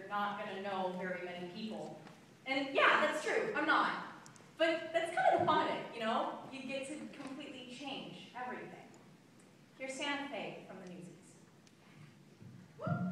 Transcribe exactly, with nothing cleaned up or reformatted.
not going to know very many people. And yeah, that's true, I'm not. But that's kind of the fun of it, you know? You get to completely change everything. Here's Santa Fe from the Newsies. Woo!